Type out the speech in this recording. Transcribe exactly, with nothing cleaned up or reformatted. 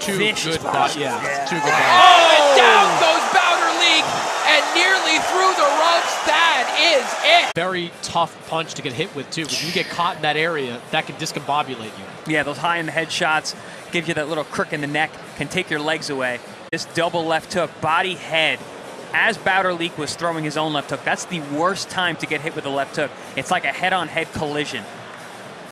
Two vicious good bodies. bodies. Yeah, Yeah. two good Oh, bodies. Oh, and down goes Bowder League and nearly through the ropes. That is it. Very tough punch to get hit with, too. When you get caught in that area, that can discombobulate you. Yeah, those high in the head shots give you that little crook in the neck, can take your legs away. This double left hook, body head, as Bowder League was throwing his own left hook. That's the worst time to get hit with a left hook. It's like a head-on-head collision.